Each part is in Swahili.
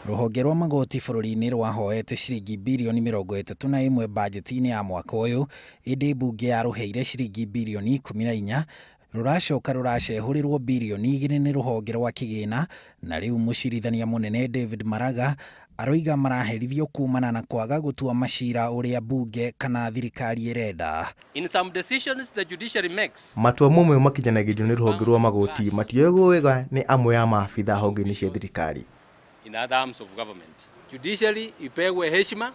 Ruhonge rwa magoti bũrũri-inĩ rwahoete ciringi birioni 31 bajeti-inĩ ya mwaka ũyũ, ĩndĩ mbunge yaruheire ciringi birioni 14. Rũracoka rũracehũrĩrwo birioni 2 nĩ ruhonge rwa kĩgĩna, na rĩu mũcirithania mũnene David Maraga aroiga maraherithio kumana na kwaga gũtua maciira ũrĩa bunge kana thirikari ĩrenda. In some decisions the judiciary makes, matua momwe makinyanagĩrio nĩ ruhonge rwa magoti matioegwo wega nĩ amwe ya maabitha honge-inĩ cia thirikari. In other arms of government, judiciary ipewe heshima,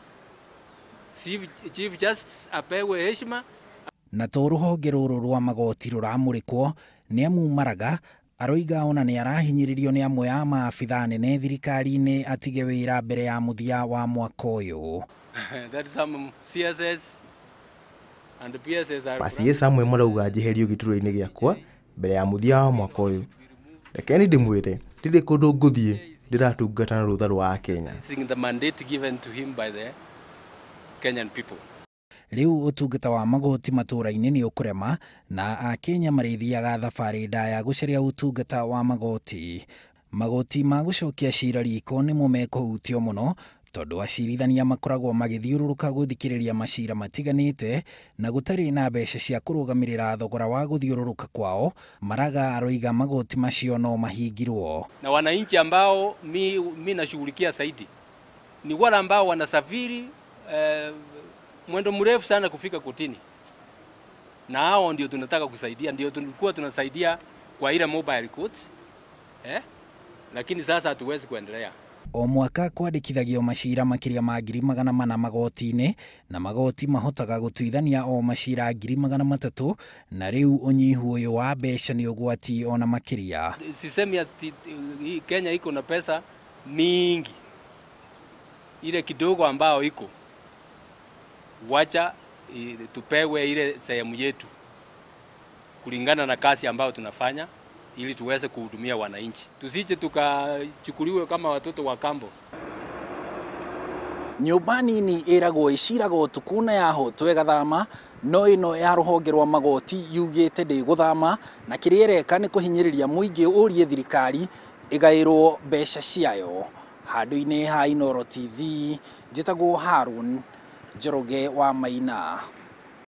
chief justice apewe heshima. Na to ruhonge rũrũ rwa magoti rũramũrĩkwo, nĩ amu Maraga aroiga ona nĩ arahinyĩrĩrio nĩ amwe ya maabitha nene thirikari-inĩ atige wĩra mbere ya mũthia wa mwaka ũyũ. That some CSS and the PSS are CS amwe marauga njeherio gĩturwa-inĩ gĩakwa mbere ya mũthia wa mwaka ũyũ. Rekeni ndĩmwĩre ndirĩ kũndũ ngũthiĩ ndiratungata na rũtha rwa Kenya. The mandate given to him by the Kenyan people. Rĩu ũtungata wa magoti matũũra-inĩ nĩ ũkũrema, na Akenya marĩthiaga thabarĩ ndaya gũcaria ũtungata wa magoti. Magoti ma gucokia ciira riko nĩmo mekũhutio mũno, tondũ acirithania makoragwo magĩthiũrũrũka gũthikĩrĩria maciira matiganĩte, na gũtarĩ na mbeca cia kũrũgamĩrĩra thogora wa gũthiũrũrũka kwao. Maraga aroiga magoti macio no mahingirwo. Na wananchi ambao mi nashughulikia zaidi ni wale ambao wanasafiri mwendo mrefu sana kufika kotini, na hao ndio tunataka kusaidia, ndio tulikuwa tunasaidia kwa ile mobile courts, lakini sasa hatuwezi kuendelea. O mwaka kwandĩkithagio maciira makiria ma 400 magoti-inĩ, na magoti mahotaga gũtuithania o maciira 300,000, na rĩu ũnyihu ũyũ wa mbeca nĩ ũgwati ona makiria. Sisemi ati Kenya iko na pesa mingi, ile kidogo ambao iko wacha tupewe ile sehemu yetu kulingana na kazi ambayo tunafanya, ili tuweze kuhudumia wananchi, tusije tukachukuliwe kama watoto wa kambo. Nyũmba nini ĩragwo ĩciragwo tukuna yaho twegathama, no ĩno ya rũhonge rwa magoti yugĩte ndĩgũthama, na kĩrĩa ĩreka nĩ kũhinyĩrĩria mũingĩ ũrie thirikari ĩgaĩrwo mbeca ciayo. Handũ-inĩ ha Inooro TV, njĩtagwo Harun Njoroge wa Maina.